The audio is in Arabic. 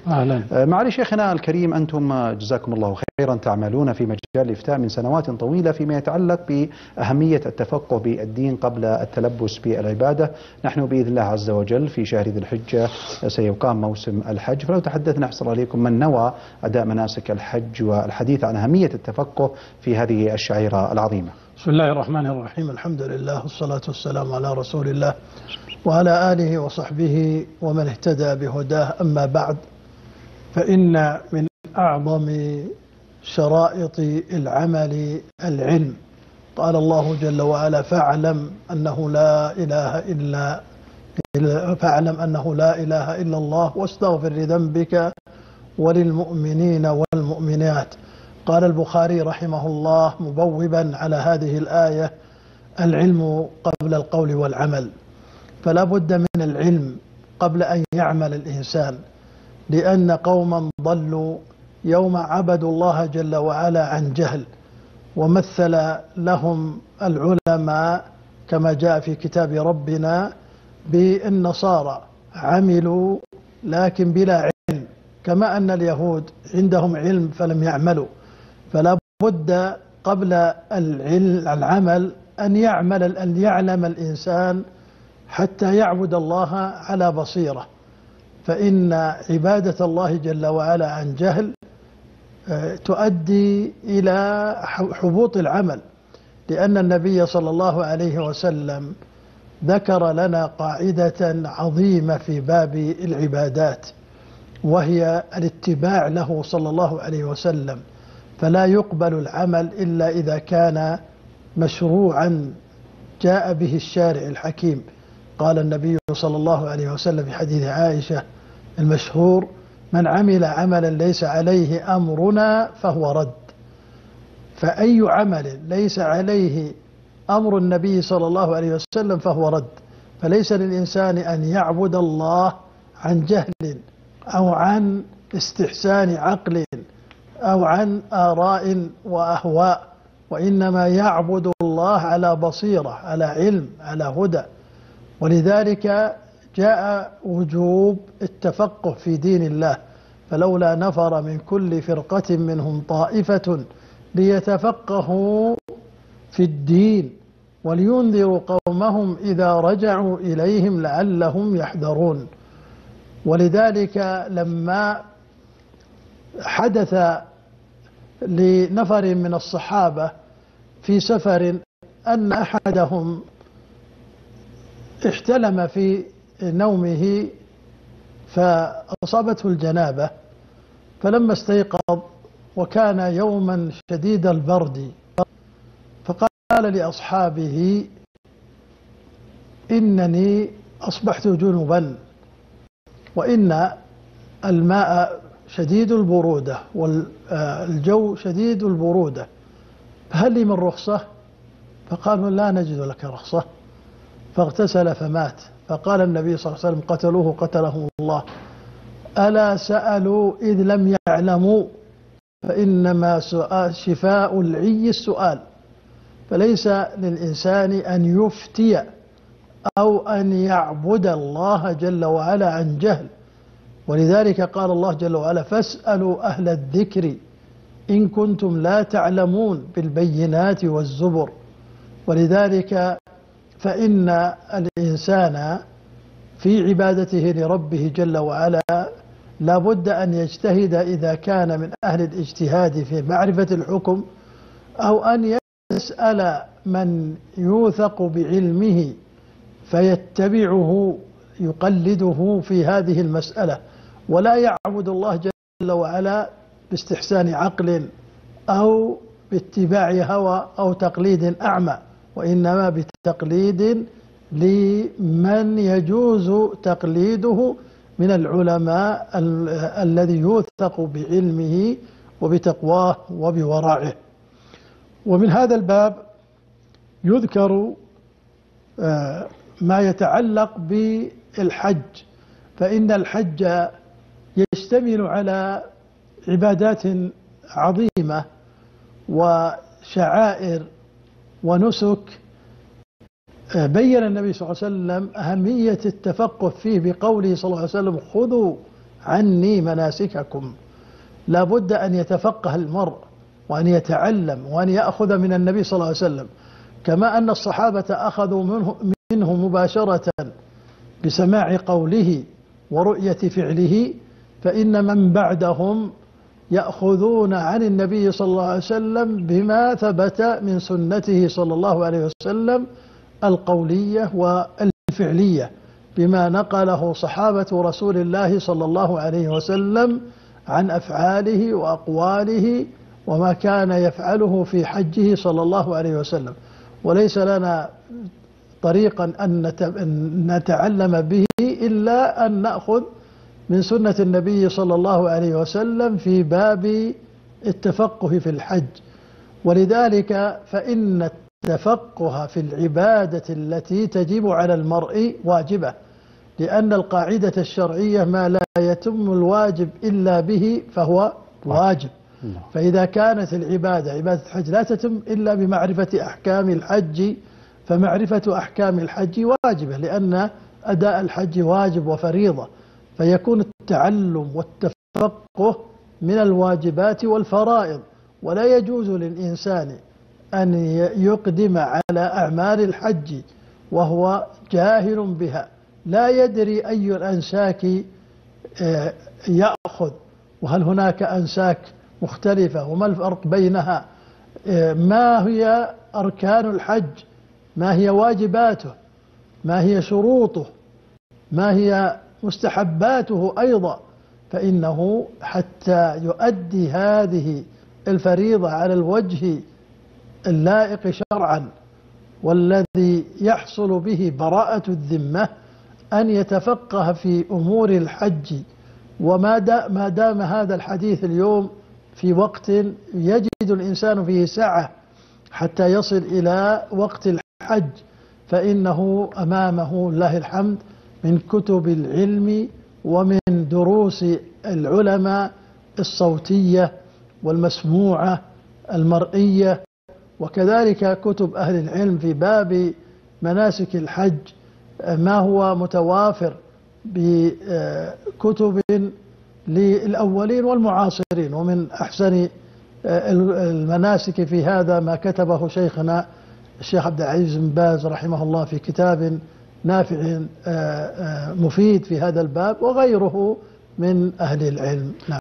أهلا. معالي شيخنا الكريم، أنتم جزاكم الله خيرا تعملون في مجال الإفتاء من سنوات طويلة فيما يتعلق بأهمية التفقه بالدين قبل التلبس بالعبادة. نحن بإذن الله عز وجل في شهر ذي الحجة سيقام موسم الحج، فلو تحدثنا أحسن عليكم من نوى أداء مناسك الحج والحديث عن أهمية التفقه في هذه الشعيرة العظيمة. بسم الله الرحمن الرحيم، الحمد لله والصلاة والسلام على رسول الله وعلى آله وصحبه ومن اهتدى بهداه. أما بعد، فإن من أعظم شرائط العمل العلم. قال الله جل وعلا: فاعلم أنه لا إله إلا الله واستغفر لذنبك وللمؤمنين والمؤمنات. قال البخاري رحمه الله مبوبا على هذه الآية: العلم قبل القول والعمل. فلا بد من العلم قبل أن يعمل الإنسان، لأن قوما ضلوا يوم عبدوا الله جل وعلا عن جهل، ومثل لهم العلماء كما جاء في كتاب ربنا بالنصارى عملوا لكن بلا علم، كما أن اليهود عندهم علم فلم يعملوا. فلا بد قبل العمل أن يعلم الإنسان حتى يعبد الله على بصيرة. فإن عبادة الله جل وعلا عن جهل تؤدي إلى حبوط العمل، لأن النبي صلى الله عليه وسلم ذكر لنا قاعدة عظيمة في باب العبادات، وهي الاتباع له صلى الله عليه وسلم. فلا يقبل العمل إلا إذا كان مشروعا جاء به الشارع الحكيم. قال النبي صلى الله عليه وسلم في حديث عائشة المشهور: من عمل عملا ليس عليه أمرنا فهو رد. فأي عمل ليس عليه أمر النبي صلى الله عليه وسلم فهو رد. فليس للإنسان أن يعبد الله عن جهل أو عن استحسان عقل أو عن آراء وأهواء، وإنما يعبد الله على بصيرة، على علم، على هدى. ولذلك جاء وجوب التفقه في دين الله: فلولا نفر من كل فرقة منهم طائفة ليتفقهوا في الدين ولينذروا قومهم إذا رجعوا إليهم لعلهم يحذرون. ولذلك لما حدث لنفر من الصحابة في سفر أن أحدهم احتلم في نومه فأصابته الجنابة، فلما استيقظ وكان يوما شديد البرد فقال لأصحابه: إنني أصبحت جنبا وإن الماء شديد البرودة والجو شديد البرودة، فهل لي من رخصة؟ فقالوا: لا نجد لك رخصة. فاغتسل فمات. فقال النبي صلى الله عليه وسلم: قتلوه قتلهم الله. ألا سألوا إذ لم يعلموا؟ فإنما شفاء العي السؤال. فليس للإنسان أن يفتي أو أن يعبد الله جل وعلا عن جهل. ولذلك قال الله جل وعلا: فاسألوا أهل الذكر إن كنتم لا تعلمون، بالبينات والزبر. ولذلك فإن الإنسان في عبادته لربه جل وعلا لا بد أن يجتهد إذا كان من أهل الاجتهاد في معرفة الحكم، أو أن يسأل من يوثق بعلمه فيتبعه يقلده في هذه المسألة، ولا يعبد الله جل وعلا باستحسان عقل أو باتباع هوى أو تقليد أعمى، وإنما بتقليد لمن يجوز تقليده من العلماء الذي يوثق بعلمه وبتقواه وبورعه. ومن هذا الباب يذكر ما يتعلق بالحج، فإن الحج يشتمل على عبادات عظيمة وشعائر ونسك. بين النبي صلى الله عليه وسلم أهمية التفقه فيه بقوله صلى الله عليه وسلم: خذوا عني مناسككم. لا بد أن يتفقه المرء وأن يتعلم وأن يأخذ من النبي صلى الله عليه وسلم، كما أن الصحابة أخذوا منه مباشرة بسماع قوله ورؤية فعله، فإن من بعدهم يأخذون عن النبي صلى الله عليه وسلم بما ثبت من سنته صلى الله عليه وسلم القولية والفعلية، بما نقله صحابة رسول الله صلى الله عليه وسلم عن أفعاله وأقواله وما كان يفعله في حجه صلى الله عليه وسلم. وليس لنا طريقا أن نتعلم به إلا أن نأخذ من سنة النبي صلى الله عليه وسلم في باب التفقه في الحج. ولذلك فإن التفقه في العبادة التي تجب على المرء واجبة، لأن القاعدة الشرعية ما لا يتم الواجب إلا به فهو واجب. فإذا كانت العبادة عبادة الحج لا تتم إلا بمعرفة أحكام الحج، فمعرفة أحكام الحج واجبة، لأن أداء الحج واجب وفريضة، فيكون التعلم والتفقه من الواجبات والفرائض. ولا يجوز للإنسان أن يقدم على أعمال الحج وهو جاهل بها، لا يدري أي الأنساك يأخذ، وهل هناك أنساك مختلفة، وما الفرق بينها، ما هي أركان الحج، ما هي واجباته، ما هي شروطه، ما هي مستحباته أيضا. فإنه حتى يؤدي هذه الفريضة على الوجه اللائق شرعا والذي يحصل به براءة الذمة أن يتفقه في أمور الحج. وما دام هذا الحديث اليوم في وقت يجد الإنسان فيه سعة حتى يصل إلى وقت الحج، فإنه أمامه لله الحمد من كتب العلم ومن دروس العلماء الصوتية والمسموعة المرئية، وكذلك كتب أهل العلم في باب مناسك الحج، ما هو متوافر بكتب للأولين والمعاصرين. ومن أحسن المناسك في هذا ما كتبه شيخنا الشيخ عبد العزيز بن باز رحمه الله في كتاب نافع مفيد في هذا الباب، وغيره من أهل العلم. نعم.